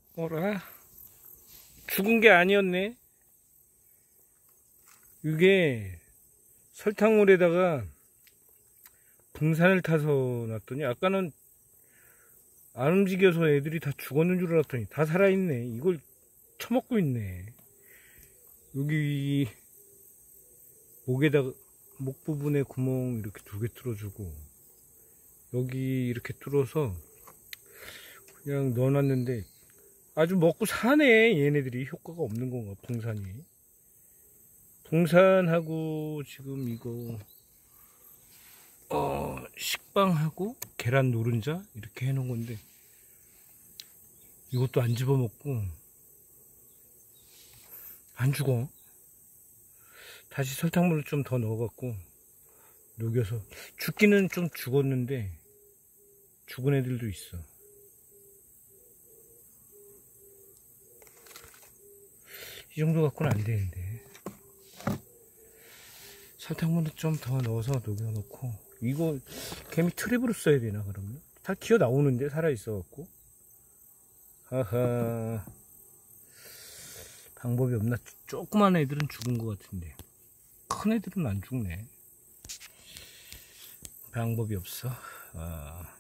어라? 죽은 게 아니었네. 이게 설탕물에다가 분산을 타서 놨더니 아까는 안 움직여서 애들이 다 죽었는 줄 알았더니 다 살아있네. 이걸 처먹고 있네. 여기 목에다가 목 부분에 구멍 이렇게 2개 뚫어주고 여기 이렇게 뚫어서 그냥 넣어놨는데 아주 먹고 사네. 얘네들이 효과가 없는 건가, 분산이. 분산하고 지금 이거 식빵하고 계란 노른자 이렇게 해놓은 건데 이것도 안 집어먹고 안 죽어. 다시 설탕물을 좀 더 넣어갖고 녹여서 죽기는 좀 죽었는데 죽은 애들도 있어. 이 정도 갖고는 안 되는데 설탕물을 좀 더 넣어서 녹여놓고 이거 개미 트랩으로 써야 되나 그러면? 다 기어 나오는데 살아있어 갖고. 하하, 방법이 없나? 조그만 애들은 죽은 것 같은데 큰 애들은 안 죽네. 방법이 없어.